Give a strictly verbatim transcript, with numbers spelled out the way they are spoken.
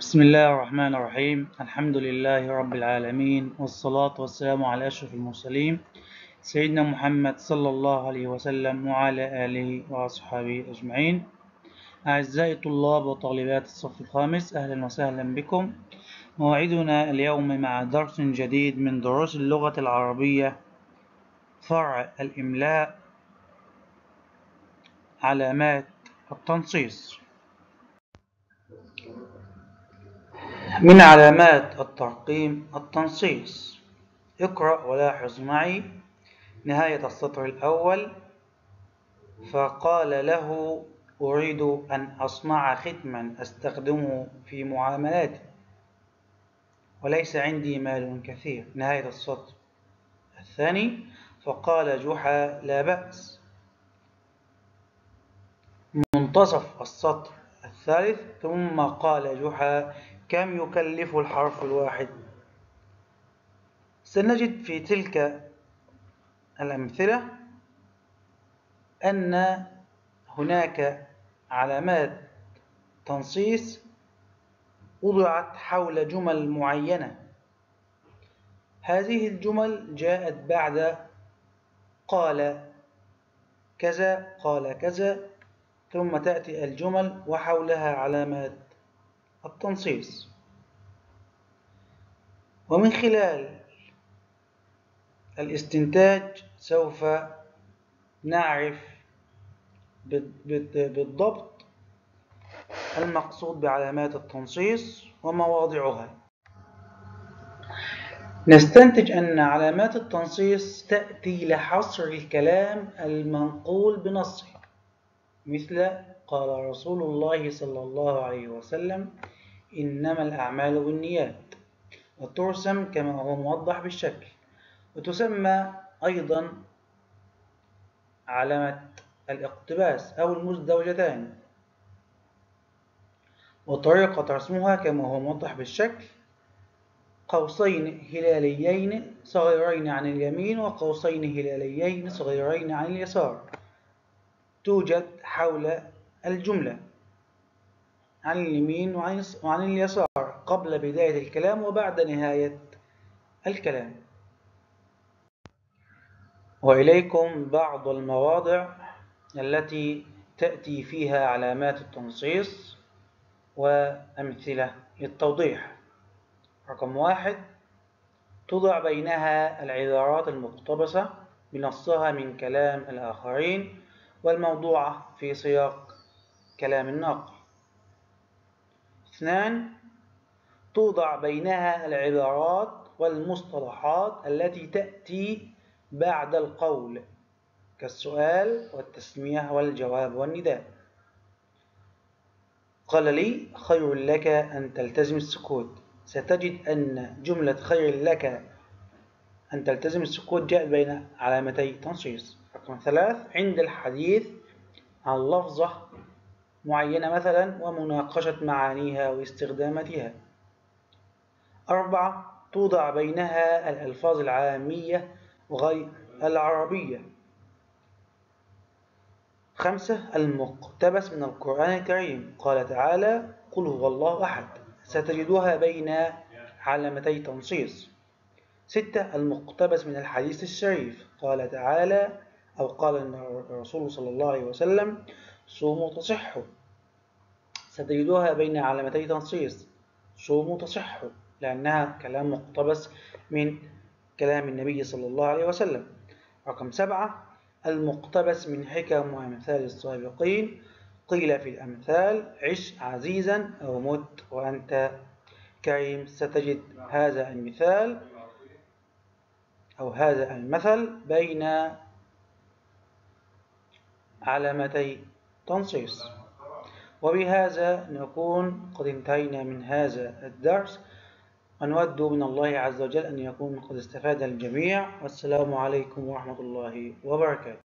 بسم الله الرحمن الرحيم. الحمد لله رب العالمين، والصلاة والسلام على أشرف المرسلين سيدنا محمد صلى الله عليه وسلم وعلى آله وأصحابه أجمعين. أعزائي طلاب وطالبات الصف الخامس، أهلا وسهلا بكم. موعدنا اليوم مع درس جديد من دروس اللغة العربية، فرع الإملاء، علامات التنصيص. من علامات الترقيم التنصيص. اقرأ ولاحظ معي نهاية السطر الأول. فقال له: أريد أن أصنع ختما أستخدمه في معاملاتي، وليس عندي مال كثير. نهاية السطر الثاني. فقال جحا: لا بأس. منتصف السطر الثالث. ثم قال جحا: كم يكلف الحرف الواحد؟ سنجد في تلك الأمثلة أن هناك علامات تنصيص وضعت حول جمل معينة. هذه الجمل جاءت بعد قال كذا قال كذا، ثم تأتي الجمل وحولها علامات التنصيص. ومن خلال الاستنتاج سوف نعرف بالضبط المقصود بعلامات التنصيص ومواضعها. نستنتج أن علامات التنصيص تأتي لحصر الكلام المنقول بنصه، مثل قال رسول الله صلى الله عليه وسلم: إنما الأعمال بالنيات، وترسم كما هو موضح بالشكل. وتسمى أيضا علامة الاقتباس أو المزدوجتان، وطريقة رسمها كما هو موضح بالشكل: قوسين هلاليين صغيرين عن اليمين وقوسين هلاليين صغيرين عن اليسار، توجد حول الجملة عن اليمين وعن اليسار، قبل بداية الكلام وبعد نهاية الكلام. وإليكم بعض المواضع التي تأتي فيها علامات التنصيص وأمثلة للتوضيح. رقم واحد: توضع بينها العبارات المقتبسة بنصها من كلام الآخرين والموضوعة في سياق كلام الناقل. اثنان: توضع بينها العبارات والمصطلحات التي تأتي بعد القول، كالسؤال والتسمية والجواب والنداء. قال لي: خير لك أن تلتزم السكوت. ستجد أن جملة خير لك أن تلتزم السكوت جاءت بين علامتي تنصيص. رقم ثلاث: عند الحديث عن لفظة معينة مثلا ومناقشة معانيها واستخداماتها. أربعة: توضع بينها الألفاظ العامية وغير العربية. خمسة: المقتبس من القرآن الكريم. قال تعالى: قل هو الله أحد. ستجدها بين علامتي تنصيص. ستة: المقتبس من الحديث الشريف. قال تعالى أو قال الرسول صلى الله عليه وسلم: صوموا تصحوا. ستجدها بين علامتي تنصيص: صوموا تصحوا، لأنها كلام مقتبس من كلام النبي صلى الله عليه وسلم. رقم سبعة: المقتبس من حكم وأمثال السابقين. قيل في الأمثال: عش عزيزا أو مت وأنت كريم. ستجد هذا المثال أو هذا المثل بين علامتي تنصيص. وبهذا نكون قد انتهينا من هذا الدرس، ونود من الله عز وجل أن يكون قد استفاد الجميع. والسلام عليكم ورحمة الله وبركاته.